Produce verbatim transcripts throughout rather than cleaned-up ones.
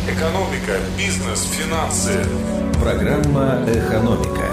Экономика, бизнес, финансы. Программа «Экономика».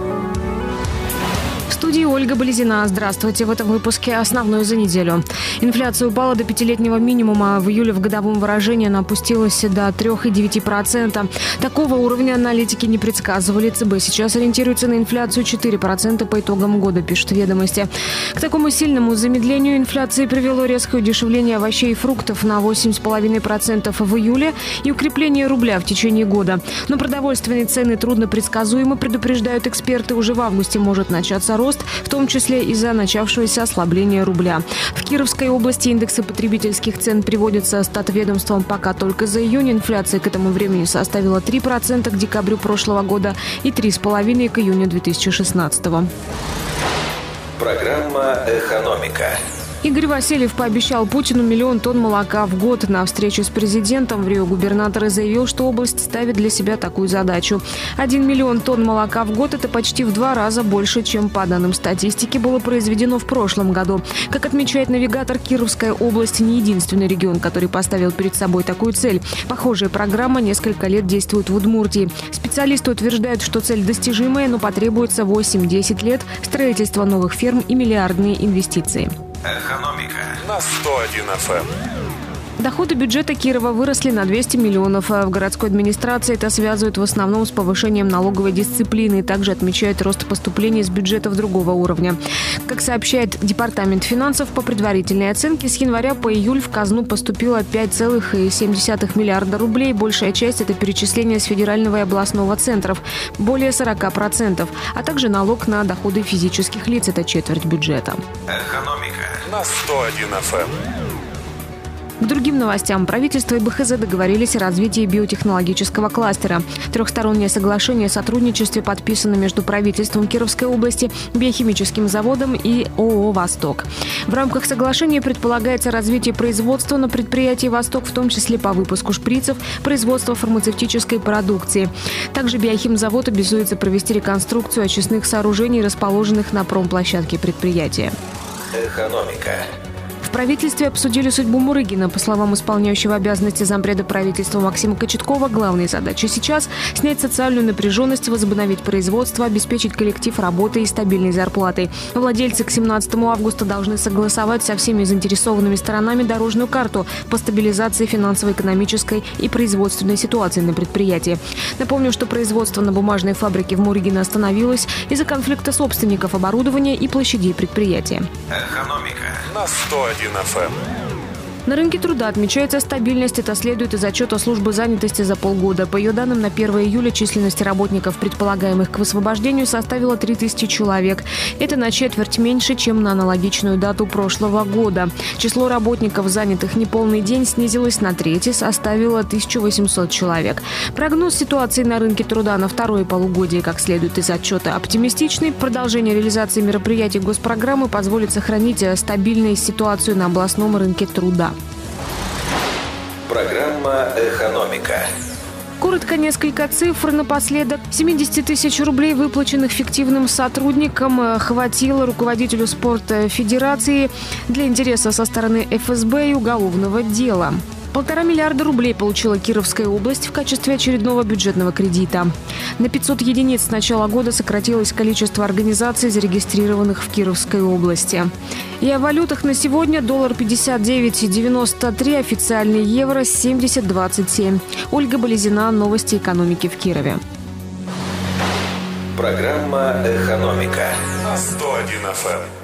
В студии Ольга Болезина. Здравствуйте. В этом выпуске основное за неделю. Инфляция упала до пятилетнего минимума. В июле в годовом выражении она опустилась до три целых девять десятых процента. Такого уровня аналитики не предсказывали. ЦБ сейчас ориентируется на инфляцию четыре процента по итогам года, пишут «Ведомости». К такому сильному замедлению инфляции привело резкое удешевление овощей и фруктов на восемь целых пять десятых процента в июле и укрепление рубля в течение года. Но продовольственные цены трудно предсказуемы, предупреждают эксперты. Уже в августе может начаться рост, в том числе из-за начавшегося ослабления рубля. В Кировской области индексы потребительских цен приводятся статведомством пока только за июнь. Инфляция к этому времени составила три процента к декабрю прошлого года и три целых пять десятых к июню две тысячи шестнадцатого. Программа «Экономика». Игорь Васильев пообещал Путину миллион тонн молока в год. На встрече с президентом в Рио губернатор заявил, что область ставит для себя такую задачу. Один миллион тонн молока в год – это почти в два раза больше, чем, по данным статистики, было произведено в прошлом году. Как отмечает навигатор, Кировская область не единственный регион, который поставил перед собой такую цель. Похожая программа несколько лет действует в Удмуртии. Специалисты утверждают, что цель достижимая, но потребуется восемь-десять лет, строительство новых ферм и миллиардные инвестиции. Экономика на сто один эф эм. Доходы бюджета Кирова выросли на двести миллионов. В городской администрации это связывают в основном с повышением налоговой дисциплины. Также отмечают рост поступлений из бюджетов другого уровня. Как сообщает Департамент финансов, по предварительной оценке, с января по июль в казну поступило пять целых семь десятых миллиарда рублей. Большая часть – это перечисления с федерального и областного центров – более сорока процентов, а также налог на доходы физических лиц – это четверть бюджета. «Экономика» на сто один эф эм. К другим новостям. Правительство и бэ ха зэ договорились о развитии биотехнологического кластера. Трехстороннее соглашение о сотрудничестве подписано между правительством Кировской области, биохимическим заводом и о о о «Восток». В рамках соглашения предполагается развитие производства на предприятии «Восток», в том числе по выпуску шприцев, производство фармацевтической продукции. Также биохимзавод обязуется провести реконструкцию очистных сооружений, расположенных на промплощадке предприятия. «Экономика». В правительстве обсудили судьбу Мурыгина. По словам исполняющего обязанности зампреда правительства Максима Кочеткова, главные задачи сейчас – снять социальную напряженность, возобновить производство, обеспечить коллектив работой и стабильной зарплатой. Владельцы к семнадцатому августа должны согласовать со всеми заинтересованными сторонами дорожную карту по стабилизации финансово-экономической и производственной ситуации на предприятии. Напомню, что производство на бумажной фабрике в Мурыгино остановилось из-за конфликта собственников оборудования и площадей предприятия. «Экономика» на сто один эф эм. На рынке труда отмечается стабильность. Это следует из отчета службы занятости за полгода. По ее данным, на первое июля численность работников, предполагаемых к высвобождению, составила три тысячи человек. Это на четверть меньше, чем на аналогичную дату прошлого года. Число работников, занятых неполный день, снизилось на треть и составило тысячу восемьсот человек. Прогноз ситуации на рынке труда на второе полугодие, как следует из отчета, оптимистичный. Продолжение реализации мероприятий госпрограммы позволит сохранить стабильную ситуацию на областном рынке труда. Программа «Экономика». Коротко несколько цифр напоследок. семьдесят тысяч рублей, выплаченных фиктивным сотрудникам, хватило руководителю спорта федерации для интереса со стороны эф эс бэ и уголовного дела. Полтора миллиарда рублей получила Кировская область в качестве очередного бюджетного кредита. На пятьсот единиц с начала года сократилось количество организаций, зарегистрированных в Кировской области. И о валютах на сегодня: доллар пятьдесят девять девяносто три, официальный евро семьдесят двадцать семь. Ольга Болезина, новости экономики в Кирове. Программа «Экономика» на сто один эф эм.